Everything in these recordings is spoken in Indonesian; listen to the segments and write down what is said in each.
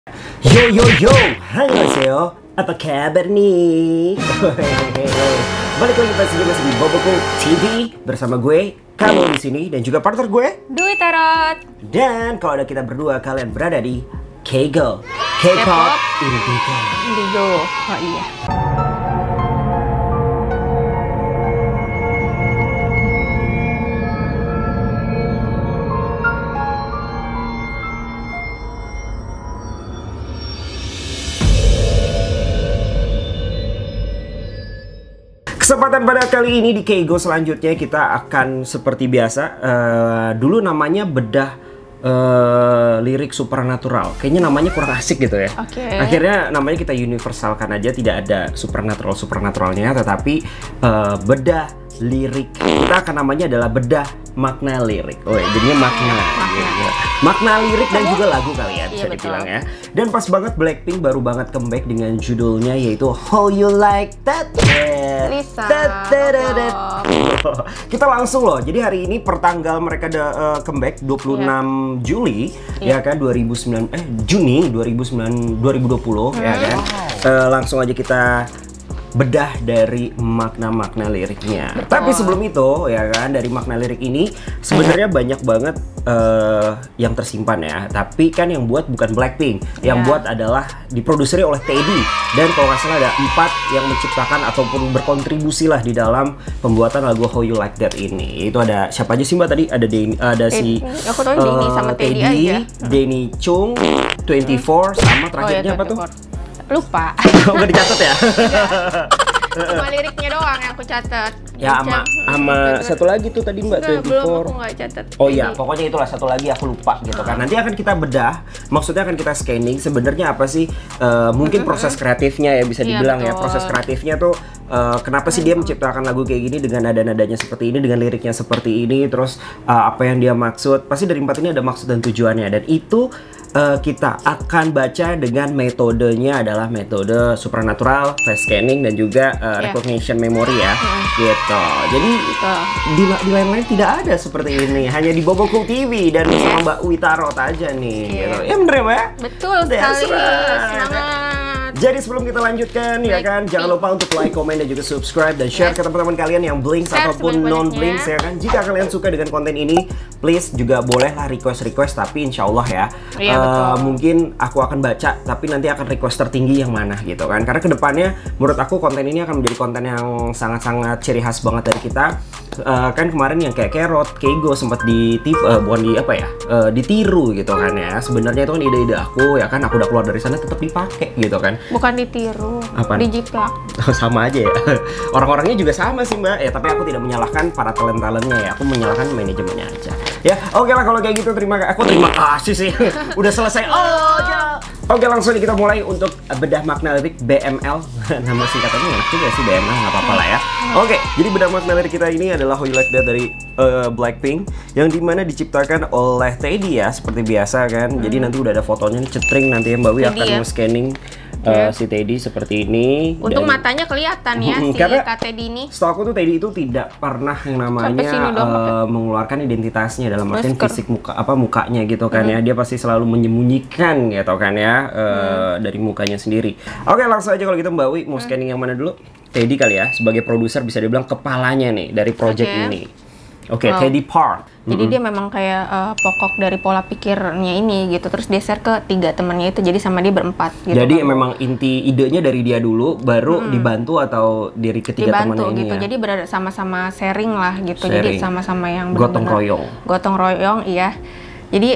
Yo yo yo, annyeonghaseyo. Apa kabar nih? Balik lagi masih di Boboku TV bersama gue, kamu di sini dan juga partner gue, Dwi Tarot. Dan kalau ada kita berdua, kalian berada di Keigo, K-pop Indigo. Indigo. Oh iya. Kesempatan pada kali ini di Keigo selanjutnya kita akan seperti biasa dulu namanya bedah lirik supernatural. Kayaknya namanya kurang asik gitu ya. Oke. Akhirnya namanya kita universalkan aja, tidak ada supernaturalnya, tetapi bedah lirik. Kita akan namanya adalah bedah makna lirik. Oh, jadinya makna. Makna lirik dan juga lagu kali ya, bisa dibilang ya. Dan pas banget Blackpink baru banget comeback dengan judulnya yaitu How You Like That. Lisa. Kita langsung loh. Jadi hari ini pertanggal mereka comeback 26 Juli ya kan, Juni 2020 ya kan. Langsung aja kita bedah dari makna-makna liriknya. Betul. Tapi sebelum itu ya kan, dari makna lirik ini sebenarnya banyak banget yang tersimpan ya. Tapi kan yang buat bukan Blackpink, yang buat adalah diproduseri oleh Teddy. Dan kalau nggak salah ada 4 yang menciptakan ataupun berkontribusi lah di dalam pembuatan lagu How You Like That ini. Itu ada siapa aja sih Mbak tadi? Ada si aku tahu Denny sama Teddy aja. Denny Chung, 24 sama terakhirnya apa tuh? Lupa. Nggak dicatat ya? Cuma liriknya doang yang aku catat. Ya sama satu lagi tuh tadi Mbak, 24. Belum, aku nggak catat. Oh iya, pokoknya itulah satu lagi aku lupa gitu kan. Nanti akan kita bedah, maksudnya akan kita scanning sebenarnya apa sih mungkin proses kreatifnya ya, bisa dibilang ya. Proses kreatifnya tuh kenapa sih dia menciptakan lagu kayak gini dengan nada-nadanya seperti ini, dengan liriknya seperti ini, terus apa yang dia maksud. Pasti dari 4 ini ada maksud dan tujuannya, dan itu kita akan baca dengan metodenya adalah metode supernatural, face scanning, dan juga recognition memory ya, gitu. Jadi di lain-lain tidak ada seperti ini, hanya di Boboku TV dan bersama Mbak Dwi Tarot aja nih, gitu. Ya bener ya Mbak? Betul sekali. Semangat. Jadi sebelum kita lanjutkan ya kan, jangan lupa untuk like, komen, dan juga subscribe dan share ke teman-teman kalian yang Blinks ataupun non Blinks ya kan. Jika kalian suka dengan konten ini, please juga bolehlah request, tapi insya Allah ya, mungkin aku akan baca, tapi nanti akan request tertinggi yang mana gitu kan. Karena kedepannya menurut aku konten ini akan menjadi konten yang sangat-sangat ciri khas banget dari kita. Kan kemarin yang kayak Kerot, Keigo sempat ditiru gitu kan ya. Sebenarnya itu kan ide-ide aku ya kan, aku udah keluar dari sana tetap dipakai gitu kan. Bukan ditiru, dijiplak. Sama aja ya. Orang-orangnya juga sama sih Mbak. Ya tapi aku tidak menyalahkan para talent-talentnya ya. Aku menyalahkan manajemennya aja. Ya, oke lah kalau kayak gitu, terima kasih sih. Udah selesai. Oke, langsung kita mulai untuk bedah makna lirik BML. Nama singkatannya enak juga sih, BML, nggak apa-apa lah ya. Oke, jadi bedah makna lirik kita ini adalah How You Like That dari Blackpink, yang dimana diciptakan oleh Teddy ya, seperti biasa kan. Jadi nanti udah ada fotonya nih, cetring nanti Mbak Wi akan scanning si Teddy seperti ini. Untung matanya kelihatan ya si Kak Teddy ini. Setahu aku tuh Teddy itu tidak pernah yang namanya mengeluarkan identitasnya dalam artian fisik mukanya gitu kan ya. Dia pasti selalu menyembunyikan gitu kan ya dari mukanya sendiri. Oke, langsung aja kalau gitu Mbak Wi mau scanning yang mana dulu? Teddy kali ya, sebagai produser bisa dibilang kepalanya nih dari project ini. Oke, Teddy Park. Jadi dia memang kayak pokok dari pola pikirnya ini gitu. Terus dia share ke 3 temannya itu, jadi sama dia berempat gitu. Jadi memang inti idenya dari dia dulu, baru dibantu atau dari ketiga temannya ini gitu. Ya? Jadi sama-sama sharing lah gitu. Jadi sama-sama yang gotong royong. Gotong royong, iya. Jadi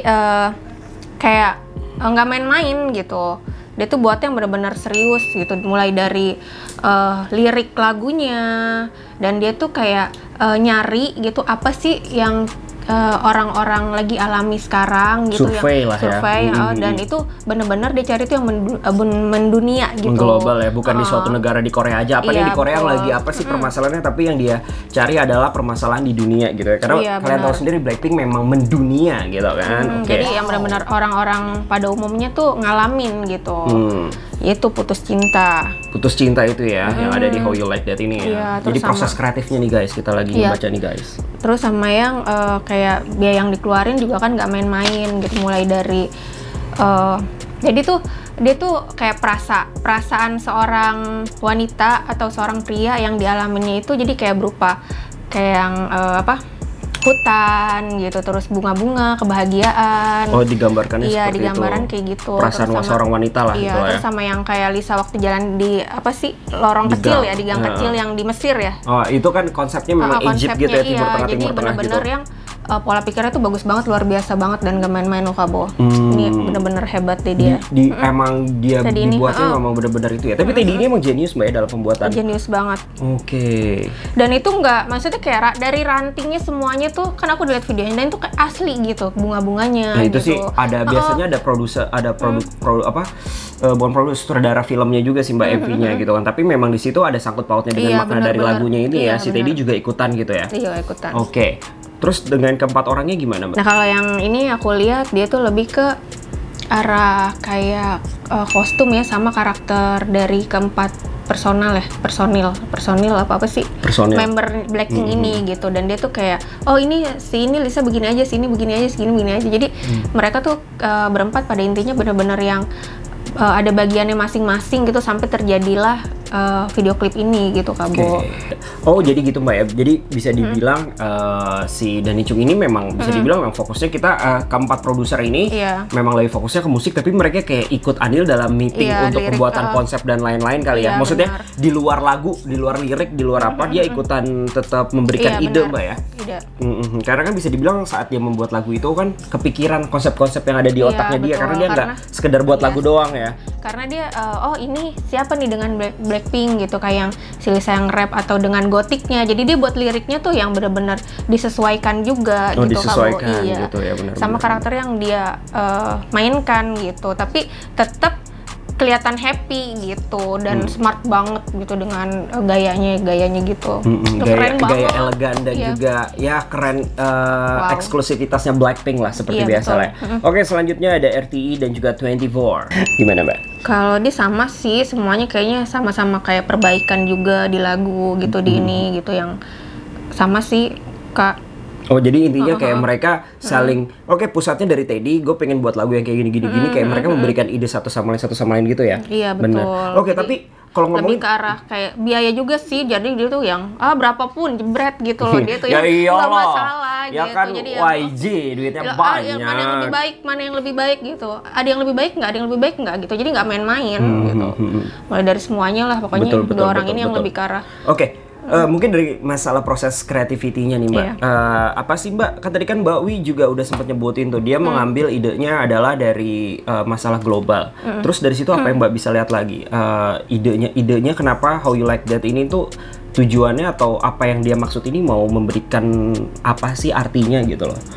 kayak nggak main-main gitu. Dia tuh buat yang benar-benar serius gitu. Mulai dari lirik lagunya, dan dia tuh kayak nyari gitu apa sih yang orang-orang lagi alami sekarang gitu, survei dan itu bener-bener dia cari tuh yang mendunia gitu, mengglobal ya, bukan di suatu negara di Korea aja, di Korea yang lagi apa sih permasalahannya, tapi yang dia cari adalah permasalahan di dunia gitu ya, karena kalian tahu sendiri Blackpink memang mendunia gitu kan. Jadi yang benar-benar orang-orang pada umumnya tuh ngalamin gitu. Itu putus cinta itu ya, yang ada di How You Like That ini ya. Jadi proses kreatifnya nih guys, kita lagi membaca nih guys. Terus sama yang kayak biaya yang dikeluarin juga kan nggak main-main gitu, mulai dari Jadi tuh dia tuh kayak perasaan seorang wanita atau seorang pria yang dialaminya itu jadi kayak berupa kayak yang hutan gitu, terus bunga-bunga, kebahagiaan. Oh, digambarkannya iya, seperti digambaran itu. kayak gitu. Perasaan seorang wanita lah iya, gitu terus ya. sama yang kayak Lisa waktu jalan di lorong Di kecil gang. ya, di gang kecil yang di Mesir ya. Oh, itu kan konsepnya memang Egypt gitu ya, Timur Tengah, jadi Timur Tengah gitu. bener-bener yang pola pikirnya tuh bagus banget, luar biasa banget dan gak main-main loh Kabo. Ini bener-bener hebat deh dia. Emang dia Teddy dibuatnya ini, memang bener-bener itu ya. Tapi Teddy ini emang jenius Mbak ya dalam pembuatan. Jenius banget. Oke. Dan itu nggak, maksudnya kayak dari rantingnya semuanya tuh, kan aku udah lihat videonya dan itu kayak asli gitu, bunga-bunganya. Nah itu gitu. sih ada biasanya ada produser, ada bukan produser, sutradara filmnya juga sih Mbak MV-nya gitu kan. Tapi memang di situ ada sangkut pautnya dengan Iya, makna dari benar-benar. lagunya ini Iya, ya. Si Teddy juga ikutan gitu ya. Iya, ikutan. Oke. Terus dengan keempat orangnya gimana Mbak? Nah kalau yang ini aku lihat dia tuh lebih ke arah kayak kostum ya, sama karakter dari keempat personil apa sih Personil. member Blackpink ini gitu. Dan dia tuh kayak ini Lisa begini aja, sini begini aja, segini begini aja. Jadi mereka tuh berempat pada intinya bener-bener yang ada bagiannya masing-masing gitu sampai terjadilah video klip ini gitu Kabo. Oh jadi gitu Mbak ya. Jadi bisa dibilang si Dani Chung ini memang bisa dibilang memang fokusnya kita keempat produser ini memang lebih fokusnya ke musik, tapi mereka kayak ikut andil dalam meeting untuk lirik, pembuatan konsep dan lain-lain kali ya. Maksudnya benar. di luar lagu, di luar lirik, di luar apa dia ikutan tetap memberikan ide benar. Mbak ya. Ide. Karena kan bisa dibilang saat dia membuat lagu itu kan kepikiran konsep-konsep yang ada di otaknya dia, betul. karena dia nggak sekedar buat lagu doang ya. Karena dia ini siapa nih dengan Blackpink gitu, kayak yang si Lisa yang rap atau dengan gotiknya. Jadi dia buat liriknya tuh yang benar-benar disesuaikan juga gitu. Disesuaikan iya. gitu ya, benar. Sama karakter yang dia mainkan gitu, tapi tetap kelihatan happy gitu dan smart banget gitu dengan gayanya gitu. Gaya elegan dan juga ya keren, eksklusivitasnya Blackpink lah seperti biasa lah. Oke, selanjutnya ada RTE dan juga 24. Gimana Mbak? Kalau dia sama sih, semuanya kayaknya sama-sama kayak perbaikan juga di lagu gitu, di ini gitu yang sama sih Kak. Oh jadi intinya kayak mereka saling pusatnya dari Teddy, gue pengen buat lagu yang kayak gini kayak mereka memberikan ide satu sama lain gitu ya. Iya betul. Bener. Oke, tapi kalau ngomongin lebih ke arah kayak biaya juga sih, jadi dia tuh yang berapapun jebret gitu loh, dia tuh ya yang nggak masalah ya gitu. kan Jadi YG duitnya banyak. Yang mana yang lebih baik gitu, ada yang lebih baik nggak, ada yang lebih baik nggak gitu, jadi nggak main-main gitu. Mulai dari semuanya lah pokoknya, dua orang ini yang lebih ke arah. Oke. Mungkin dari masalah proses kreativitinya nih Mbak, apa sih Mbak, kan tadi kan Mbak Wi juga udah sempat nyebutin tuh dia mengambil idenya adalah dari masalah global. Terus dari situ apa yang Mbak bisa lihat lagi, idenya kenapa How You Like That ini tuh tujuannya atau apa yang dia maksud ini mau memberikan apa sih artinya gitu loh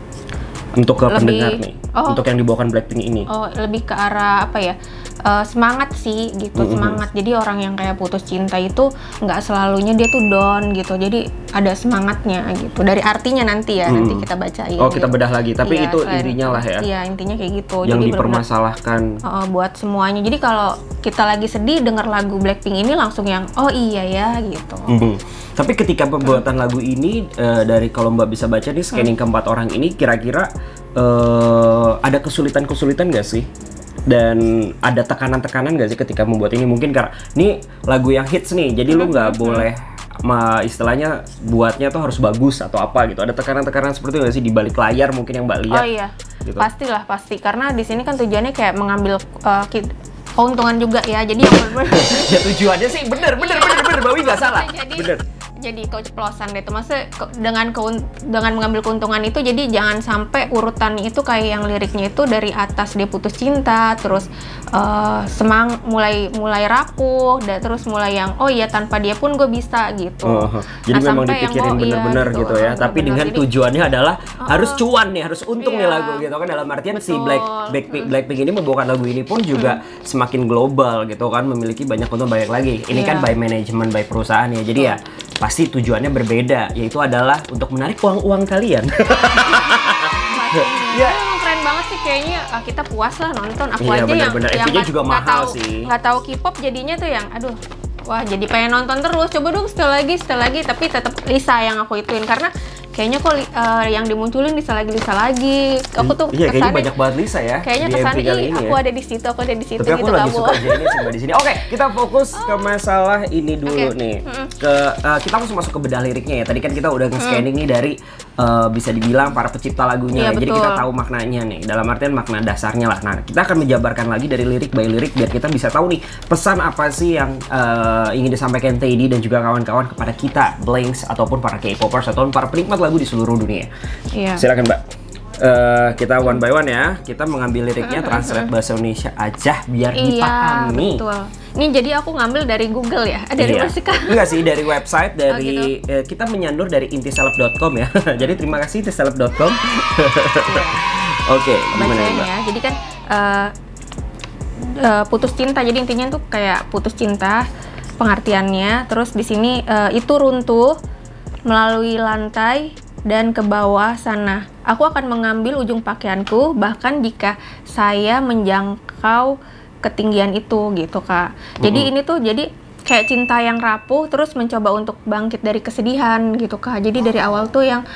untuk ke pendengar nih, untuk yang dibawakan Blackpink ini. Lebih ke arah apa ya, semangat sih gitu, semangat. Jadi orang yang kayak putus cinta itu nggak selalunya dia tuh down gitu, jadi ada semangatnya gitu. Dari artinya nanti ya, nanti kita bacain. Kita bedah lagi, tapi itu intinya lah ya. Iya, intinya kayak gitu. Yang jadi dipermasalahkan buat semuanya. Jadi kalau kita lagi sedih denger lagu Blackpink ini langsung yang iya ya gitu. Tapi ketika pembuatan lagu ini dari kalau Mbak bisa baca nih scanning keempat orang ini, kira-kira ada kesulitan-kesulitan nggak sih? Dan ada tekanan-tekanan nggak sih ketika membuat ini? Mungkin karena ini lagu yang hits nih, jadi lu nggak boleh istilahnya buatnya tuh harus bagus atau apa gitu. Ada tekanan-tekanan seperti itu nggak sih di balik layar mungkin yang Mbak lihat? Oh iya, gitu. pasti. Karena di sini kan tujuannya kayak mengambil keuntungan juga ya. Jadi yang ya tujuannya sih bener, Bawi nggak salah. Jadi keceplosan deh itu, maksudnya dengan mengambil keuntungan itu, jadi jangan sampai urutannya itu kayak yang liriknya itu dari atas dia putus cinta, terus mulai rapuh, dan terus mulai yang tanpa dia pun gue bisa gitu. Jadi memang dipikirin bener-bener gitu ya. Tapi dengan tujuannya adalah harus cuan nih, harus untung nih lagu gitu kan, dalam artian si Blackpink ini membawakan lagu ini pun juga semakin global gitu kan, memiliki banyak untung banyak lagi. Ini kan by management, by perusahaan ya. Jadi ya pasti tujuannya berbeda, yaitu adalah untuk menarik uang kalian. Ya, emang keren banget sih kayaknya, kita puas lah nonton. Aku aja yang juga mahal sih. Nggak tahu K-pop jadinya tuh yang wah jadi pengen nonton terus. Coba dong setel lagi, tapi tetap Lisa yang aku ituin, karena kayaknya kok yang dimunculin Lisa lagi. Aku tuh iya, kayaknya kesannya banyak banget Lisa ya. Kayaknya di kesannya MV kali ini aku ya. ada di situ, aku ada di situ Tapi aku gitu lagi kamu. suka Jenny coba di sini. Oke, kita fokus ke masalah ini dulu nih. Kita langsung masuk ke bedah liriknya ya. Tadi kan kita udah nge-scanning nih dari bisa dibilang para pencipta lagunya. Iya, Jadi betul. kita tahu maknanya nih. Dalam artian makna dasarnya lah. Nah, kita akan menjabarkan lagi dari lirik by lirik biar kita bisa tahu nih pesan apa sih yang ingin disampaikan Teddy dan juga kawan-kawan kepada kita, Blanks ataupun para K-popers ataupun para penikmat lagu di seluruh dunia. Iya. Silakan, Mbak. Kita one by one ya. Kita mengambil liriknya translate bahasa Indonesia aja biar dipahami. Iya, betul. Ini jadi aku ngambil dari Google ya, dari Musika. Enggak sih, dari website, dari kita menyandur dari intiseleb.com ya. Jadi terima kasih intiseleb.com. Oke, gimana Bacain Mbak? ya. Jadi kan putus cinta. Jadi intinya tuh kayak putus cinta pengertiannya. Terus di sini itu runtuh melalui lantai dan ke bawah sana. Aku akan mengambil ujung pakaianku bahkan jika saya menjangkau ketinggian itu gitu Kak. Jadi ini tuh jadi kayak cinta yang rapuh terus mencoba untuk bangkit dari kesedihan gitu Kak. Jadi dari awal tuh yang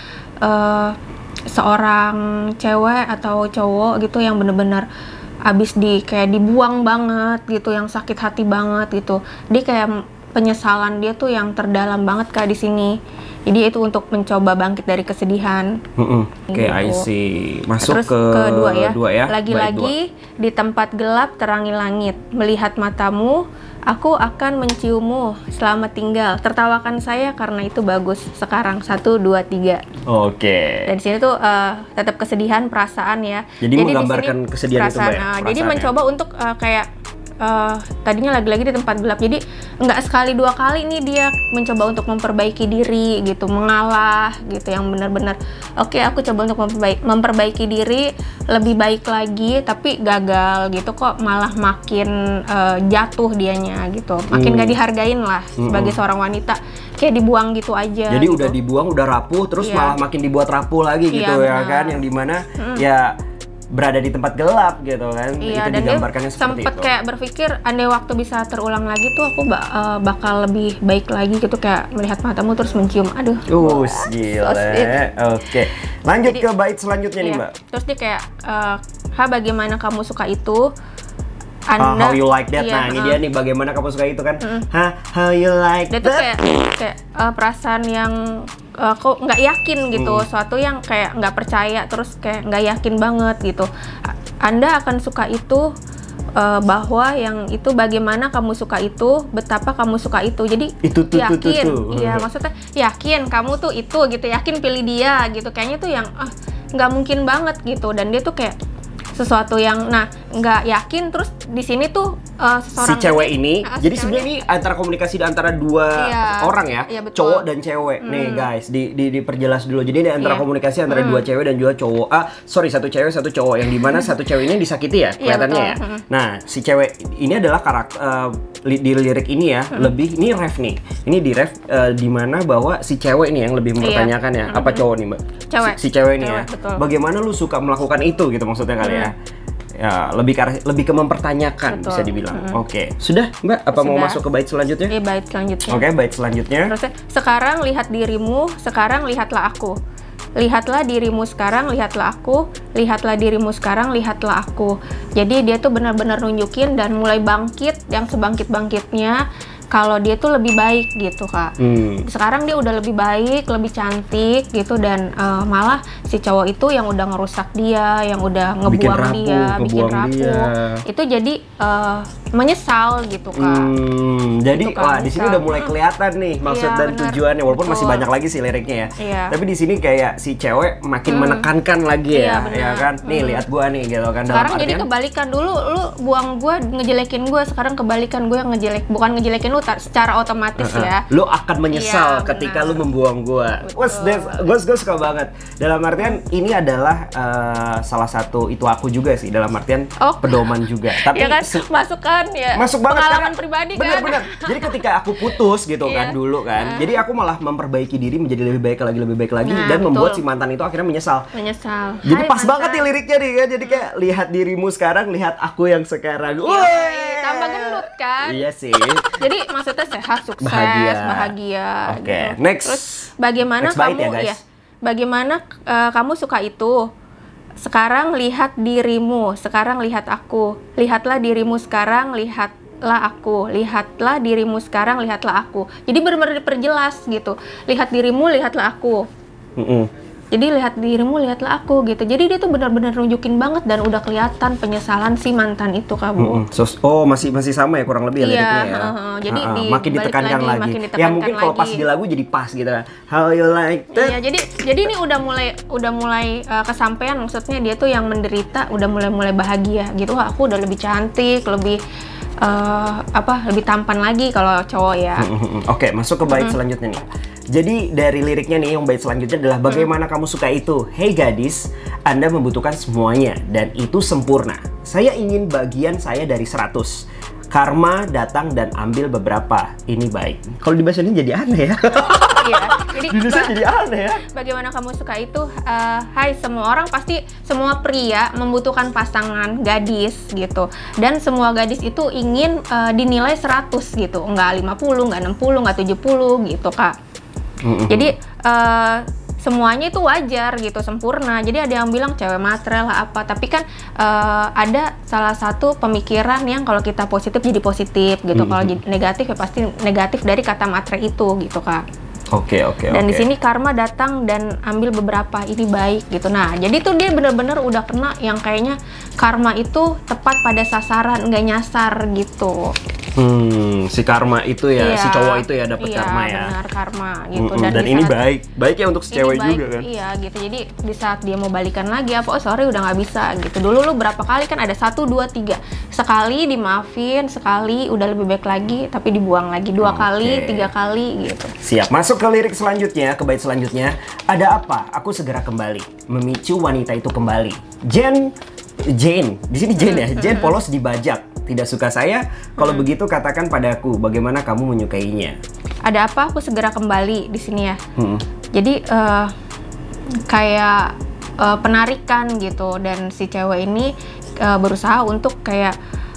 seorang cewek atau cowok gitu yang bener-bener abis kayak dibuang banget gitu, yang sakit hati banget gitu. Dia kayak penyesalan dia tuh yang terdalam banget Kak di sini. Jadi itu untuk mencoba bangkit dari kesedihan. Oke, I see. Masuk Terus ke kedua ya. Baik, Lagi-lagi di tempat gelap terangi langit, melihat matamu, aku akan menciummu, selamat tinggal. Tertawakan saya karena itu bagus. Sekarang 1, 2, 3. Oke. Dan di sini tuh tetap kesedihan, perasaan ya. Jadi menggambarkan di sini kesedihan itu, Mbak, ya? Jadi Perasaan ya? mencoba untuk kayak tadinya lagi-lagi di tempat gelap. Jadi nggak sekali dua kali nih dia mencoba untuk memperbaiki diri gitu, mengalah gitu, yang benar-benar oke, aku coba untuk memperbaiki diri lebih baik lagi, tapi gagal gitu kok, malah makin jatuh dianya gitu, makin gak dihargain lah sebagai seorang wanita, kayak dibuang gitu aja. Jadi gitu. udah dibuang, udah rapuh, terus Iya. malah makin dibuat rapuh lagi gitu ya Iya, kan, yang dimana ya berada di tempat gelap gitu kan. Iya, Itu dan dia digambarkannya seperti sempet itu. kayak berpikir andai waktu bisa terulang lagi tuh aku bakal lebih baik lagi gitu, kayak melihat matamu terus mencium. Aduh. Gila. sweet. Oke. Lanjut Jadi, ke bait selanjutnya nih, Iya. Mbak. Terus dia kayak bagaimana kamu suka itu? How you like that. Iya, Nah, ini dia nih bagaimana kamu suka itu kan. How you like dia tuh that. kayak perasaan yang kok nggak yakin gitu, suatu yang kayak nggak percaya, terus kayak nggak yakin banget gitu. Anda akan suka itu, bahwa yang itu bagaimana kamu suka itu, betapa kamu suka itu. Jadi Itu tuh, yakin, tuh. iya maksudnya yakin kamu tuh itu gitu, yakin pilih dia gitu. Kayaknya tuh yang nggak mungkin banget gitu. Dan dia tuh kayak sesuatu yang nggak yakin. Terus di sini tuh Si cewek ini, jadi sebenarnya ini antara komunikasi antara dua orang ya, iya, betul. cowok dan cewek. Nih guys, diperjelas dulu. Jadi ini antara komunikasi antara dua cewek dan juga cowok. Satu cewek satu cowok, yang dimana satu cewek ini disakiti ya kelihatannya ya. Nah, si cewek ini adalah karakter di lirik ini ya, lebih ini ref nih. Ini di ref dimana bahwa si cewek ini yang lebih mempertanyakan ya, apa cowok nih, Mbak? Cewek. Si cewek ini ya. Betul. Bagaimana lu suka melakukan itu gitu maksudnya kali ya. Ya, lebih ke mempertanyakan, Betul. bisa dibilang. Oke. Sudah, Mbak? Apa mau Sudah. masuk ke bait selanjutnya? Iya, bait selanjutnya. Oke, bait selanjutnya. Terusnya, sekarang lihat dirimu, sekarang lihatlah aku. Lihatlah dirimu sekarang, lihatlah aku. Lihatlah dirimu sekarang, lihatlah aku. Jadi dia tuh benar-benar nunjukin dan mulai bangkit, yang sebangkit-bangkitnya kalau dia tuh lebih baik gitu Kak. Sekarang dia udah lebih baik, lebih cantik gitu, dan malah si cowok itu yang udah ngerusak dia, yang udah ngebuang bikin rapuh. Itu jadi menyesal gitu Kak. Jadi Gitu kan, wah di sini Kak. udah mulai kelihatan nih maksud Iya, dan bener. tujuannya, walaupun masih Betul. banyak lagi sih liriknya ya. Iya. Tapi di sini kayak si cewek makin menekankan lagi Iya, ya, bener. ya kan? Nih lihat gua nih gitu kan. Sekarang dalam jadi artian, kebalikan, dulu lu buang gue, ngejelekin gue, sekarang kebalikan, gue yang bukan ngejelekin lu secara otomatis ya. lu akan menyesal Iya, ketika benar. lu membuang gua. Gue suka banget. Dalam artian ini adalah salah satu itu aku juga sih, dalam artian pedoman juga. Tapi Ya kan, masukan ya. masuk banget pengalaman karena pribadi kan. bener-bener. Jadi ketika aku putus gitu kan Iya. dulu kan, jadi aku malah memperbaiki diri menjadi lebih baik lagi Nah, dan membuat betul. si mantan itu akhirnya menyesal. Menyesal. Jadi Hai, pas mantan. banget nih liriknya nih kan, jadi kayak lihat dirimu sekarang, lihat aku yang sekarang. Iya, tambah gendut kan. Iya sih. Jadi maksudnya sehat, sukses, Bahagia. bahagia. Oke, gitu. next. Terus bagaimana Next bait kamu ya, guys. bagaimana kamu suka itu. Sekarang lihat dirimu, sekarang lihat aku. Lihatlah dirimu sekarang, lihatlah aku. Lihatlah dirimu sekarang, lihatlah aku. Jadi benar-benar diperjelas gitu. Lihat dirimu, lihatlah aku. Jadi lihat dirimu, lihatlah aku gitu. Jadi dia tuh benar-benar nunjukin banget dan udah kelihatan penyesalan si mantan itu, Kak Bu. Oh, masih sama ya kurang lebih ya liriknya ya. Jadi makin ditekankan lagi. Ya mungkin kalau pas di lagu jadi pas gitu kan. How you like that? Iya, jadi ini udah mulai kesampaian, maksudnya dia tuh yang menderita udah mulai bahagia gitu. Wah, aku udah lebih cantik, lebih lebih tampan lagi kalau cowok ya. Oke, masuk ke bait selanjutnya nih. Jadi dari liriknya nih yang bait selanjutnya adalah bagaimana kamu suka itu. Hey gadis, Anda membutuhkan semuanya dan itu sempurna. Saya ingin bagian saya dari 100. Karma datang dan ambil beberapa. Ini baik. Kalau di bahasa ini jadi aneh ya. Iya. Jadi jadi aneh ya. Bagaimana kamu suka itu? Hai, semua orang pasti, semua pria membutuhkan pasangan gadis gitu. Dan semua gadis itu ingin dinilai 100 gitu. Enggak 50, enggak 60, enggak 70 gitu, Kak. Jadi semuanya itu wajar gitu, sempurna. Jadi ada yang bilang cewek matre lah apa, tapi kan ada salah satu pemikiran yang kalau kita positif jadi positif gitu, kalau negatif ya pasti negatif dari kata matre itu gitu, Kak. Oke. Dan di sini karma datang dan ambil beberapa, ini baik gitu. Nah, jadi tuh dia bener-bener udah kena yang kayaknya karma itu tepat pada sasaran, nggak nyasar gitu. Si karma itu ya, si cowok itu ya dapat karma ya. Iya, benar, karma gitu. Dan ini baik ya untuk si cewek juga kan. Iya gitu. Jadi di saat dia mau balikan lagi apa, oh sorry udah nggak bisa gitu. Dulu lu berapa kali kan ada 1, 2, 3. Sekali dimaafin, sekali udah lebih baik lagi tapi dibuang lagi 2 kali, 3 kali gitu. Siap. Masuk ke lirik selanjutnya, ke bait selanjutnya. Ada apa? Aku segera kembali. Memicu wanita itu kembali. Jane, di sini Jane ya. Jane polos dibajak. Tidak suka saya? Kalau begitu katakan padaku bagaimana kamu menyukainya. Ada apa? Aku segera kembali di sini ya. Jadi kayak penarikan gitu, dan si cewek ini berusaha untuk kayak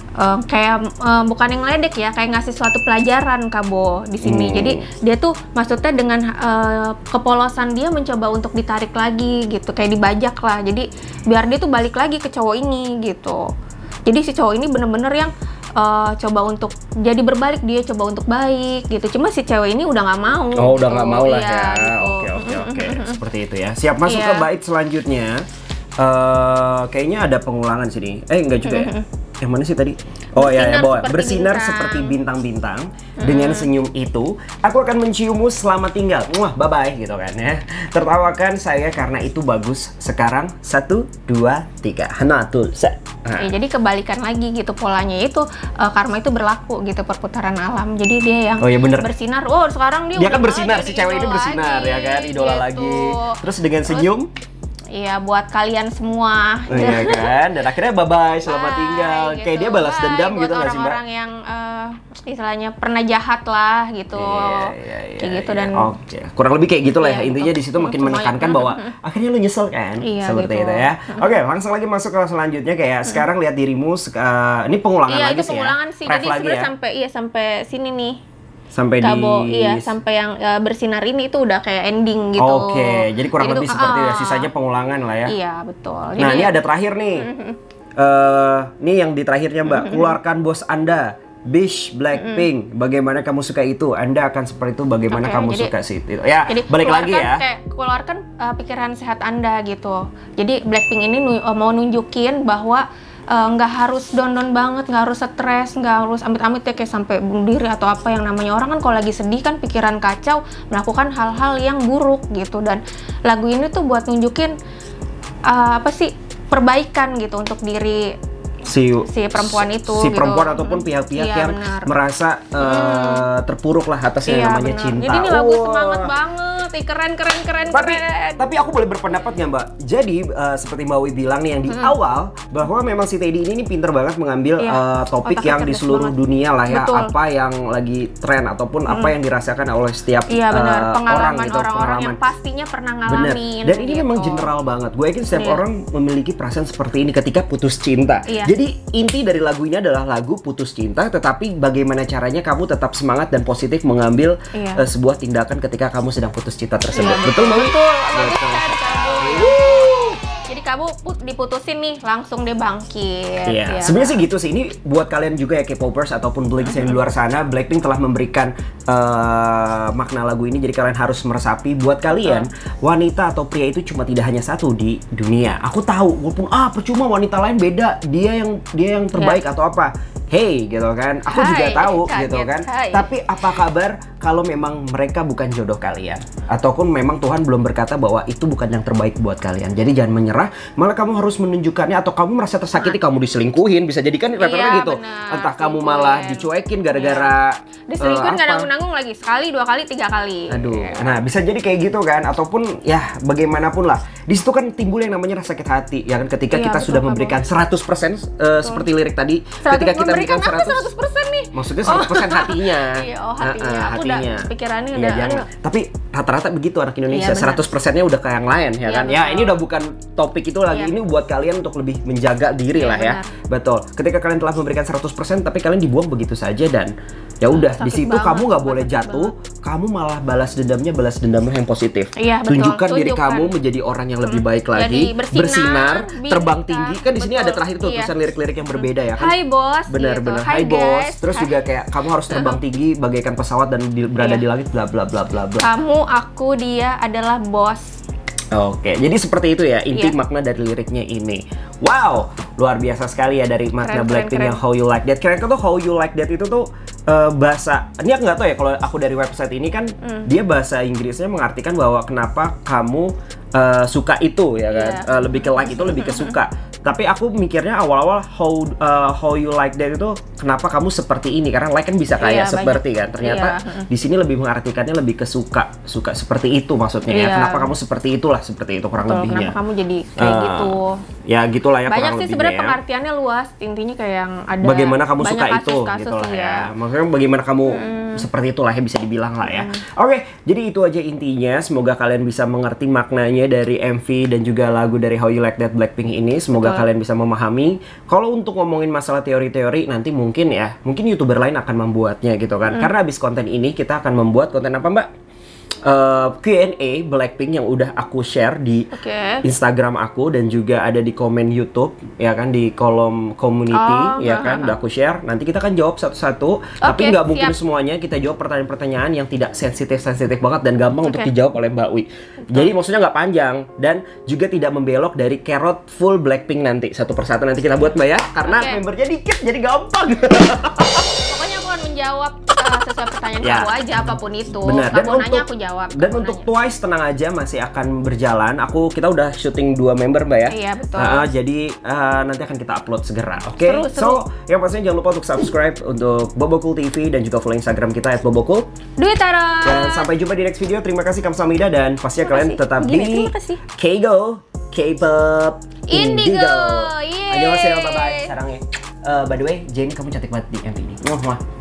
bukan yang ledek ya, kayak ngasih suatu pelajaran Kabo di sini. Jadi dia tuh maksudnya dengan kepolosan dia mencoba untuk ditarik lagi gitu, kayak dibajak lah. Jadi biar dia tuh balik lagi ke cowok ini gitu. Jadi si cowok ini bener-bener yang coba untuk jadi berbalik, dia coba untuk baik gitu. Cuma si cewek ini udah nggak mau. Oh, udah nggak mau lah ya. Gitu. Oke. Seperti itu ya. Siap, masuk ke bait selanjutnya. Kayaknya ada pengulangan sini. Enggak juga ya. Yang mana sih tadi? Oh ya, bersinar seperti bintang-bintang. Dengan senyum itu, aku akan menciummu selamat tinggal. Muah, bye-bye gitu kan ya. Tertawakan saya karena itu bagus. Sekarang 1, 2, 3. Hanatul. Jadi kebalikan lagi gitu polanya itu, karma itu berlaku gitu, perputaran alam. Jadi dia yang bersinar. Oh, sekarang dia kan bersinar, si cewek ini bersinar ya kan, idola lagi. Terus dengan senyum, iya, buat kalian semua. Iya kan, dan akhirnya bye-bye, selamat tinggal. Gitu. Kayak dia balas dendam gitu nggak sih, Mbak? Orang-orang yang istilahnya pernah jahat lah gitu. Iya, kayak gitu. Dan kurang lebih kayak gitulah ya. Intinya gitu. di situ makin menekankan bahwa akhirnya lu nyesel kan, seperti itu ya. Oke, langsung lagi masuk ke selanjutnya kayak sekarang lihat dirimu. Ini pengulangan lagi sih ya. Iya, itu pengulangan sih. Jadi sebenarnya sampai sini nih. Sampai sampai yang bersinar ini itu udah kayak ending gitu. Oke, jadi kurang lebih seperti itu ya, sisanya pengulangan lah ya. Iya, betul. Nah, ini ada terakhir nih. Ini yang di terakhirnya, Mbak. Keluarkan bos Anda. Bish, Blackpink, bagaimana kamu suka itu? Anda akan seperti itu, bagaimana kamu suka sih itu? Ya, jadi balik lagi ya. Keluarkan pikiran sehat Anda gitu. Jadi Blackpink ini mau nunjukin bahwa nggak harus down banget, nggak harus stres, nggak harus amit-amit ya kayak sampai bunuh diri atau apa. Yang namanya orang kan kalau lagi sedih kan pikiran kacau, melakukan hal-hal yang buruk gitu. Dan lagu ini tuh buat nunjukin perbaikan gitu untuk diri si perempuan itu, si perempuan ataupun pihak-pihak yang merasa terpuruk lah atas yang namanya cinta. Jadi ini lagu semangat banget, keren. Tapi aku boleh berpendapat nggak, Mbak? Jadi seperti Mbak Wi bilang nih yang di awal, bahwa memang si Teddy ini pinter banget mengambil topik yang di seluruh dunia lah ya. Betul. Apa yang lagi tren ataupun apa yang dirasakan oleh setiap orang gitu, orang yang pastinya pernah ngalamin. Dan ini memang general banget. Gue yakin setiap orang memiliki perasaan seperti ini ketika putus cinta. Jadi inti dari lagu ini adalah lagu putus cinta, tetapi bagaimana caranya kamu tetap semangat dan positif mengambil sebuah tindakan ketika kamu sedang putus cinta cita-cita tersebut. Betul, Mbak Wi? Betul, bagus kan kamu. Jadi kamu diputusin nih, langsung deh bangkit. Iya, sebenarnya sih gitu sih. Ini buat kalian juga ya K-popers ataupun Blinks yang di luar sana, Blackpink telah memberikan makna lagu ini. Jadi kalian harus meresapi. Buat kalian, wanita atau pria itu cuma tidak hanya satu di dunia. Aku tahu, walaupun percuma wanita lain beda, dia yang terbaik atau apa. Hey, gitu kan. Aku juga tahu, gitu kan. Tapi apa kabar kalau memang mereka bukan jodoh kalian? Ataupun memang Tuhan belum berkata bahwa itu bukan yang terbaik buat kalian. Jadi jangan menyerah, malah kamu harus menunjukkannya. Atau kamu merasa tersakiti, kamu diselingkuhin. Bisa jadi kan rata-rata gitu. Entah kamu malah dicuekin gara-gara diselingkuhin, gak nanggung-nanggung lagi. Sekali, 2 kali, 3 kali. Aduh, nah bisa jadi kayak gitu kan. Ataupun ya bagaimanapun lah. Di situ kan timbul yang namanya rasa sakit hati. Ya kan ketika kita sudah memberikan 100% seperti lirik tadi. Ketika kita memberikan 100% nih. Maksudnya 100% hatinya. Iya, hatinya. Aku udah pikirannya udah. Tapi rata-rata begitu anak Indonesia, 100%-nya udah ke yang lain ya kan. Ya, ini udah bukan topik itu lagi. Ini buat kalian untuk lebih menjaga diri lah ya. Betul. Ketika kalian telah memberikan 100% tapi kalian dibuang begitu saja dan ya udah di situ kamu nggak boleh jatuh, kamu malah balas dendamnya yang positif. Tunjukkan diri kamu menjadi orang yang lebih baik lagi, bersinar, terbang tinggi. Kan di sini ada terakhir tuh tulisan lirik-lirik yang berbeda ya kan. Hai bos. Benar-benar hai bos. Terus juga kayak kamu harus terbang tinggi bagaikan pesawat dan berada di langit bla bla bla bla bla. Kamu, aku, dia adalah bos. Oke, jadi seperti itu ya inti makna dari liriknya ini. Wow, luar biasa sekali ya dari makna Blackpink yang How You Like That. Kira-kira tuh How You Like That itu tuh bahasa, ini aku nggak tahu ya kalau aku dari website ini kan dia bahasa Inggrisnya mengartikan bahwa kenapa kamu suka itu ya kan, lebih ke like itu lebih ke suka. Tapi aku mikirnya awal-awal how you like that itu kenapa kamu seperti ini, karena like kan bisa kayak seperti kan, ternyata di sini lebih mengartikannya lebih ke suka seperti itu maksudnya ya. Kenapa kamu seperti itulah, seperti itu kurang lebihnya. Kenapa kamu jadi kayak gitu? Ya gitulah ya, banyak sih sebenarnya pengertiannya luas, intinya kayak yang ada bagaimana kamu suka kasus, itu gitu lah ya. Maksudnya bagaimana kamu seperti itulah ya, bisa dibilang lah ya. Oke, jadi itu aja intinya. Semoga kalian bisa mengerti maknanya dari MV dan juga lagu dari How You Like That Blackpink ini. Semoga kalian bisa memahami. Kalau untuk ngomongin masalah teori-teori nanti mungkin YouTuber lain akan membuatnya gitu kan. Karena abis konten ini kita akan membuat konten apa Mbak? Q&A Blackpink yang udah aku share di Instagram aku dan juga ada di komen YouTube ya kan, di kolom community ya kan, udah aku share. Nanti kita akan jawab satu-satu, tapi nggak mungkin semuanya kita jawab pertanyaan-pertanyaan yang tidak sensitif banget dan gampang untuk dijawab oleh Mbak Wi. Jadi maksudnya nggak panjang dan juga tidak membelok dari carrot full Blackpink nanti satu persatu nanti kita buat Mbak ya, karena membernya dikit jadi gampang. Pokoknya aku akan menjawab sesuai pertanyaan kamu aja, apapun itu. Benar. Dan kamu nanya aku jawab. Dan untuk Twice tenang aja, masih akan berjalan. Kita udah syuting 2 member Mbak ya. Iya betul. Jadi nanti akan kita upload segera. Oke. So yang pastinya jangan lupa untuk subscribe untuk Bobocool TV dan juga follow Instagram kita @bobocool. Dwi Tara. Dan sampai jumpa di next video. Terima kasih kamsahamnida dan pastinya kalian tetap di Keigo K-pop Indigo. Annyeonghaseyo, bye bye. Sarangnya. By the way, Jamie kamu cantik banget di MV ini.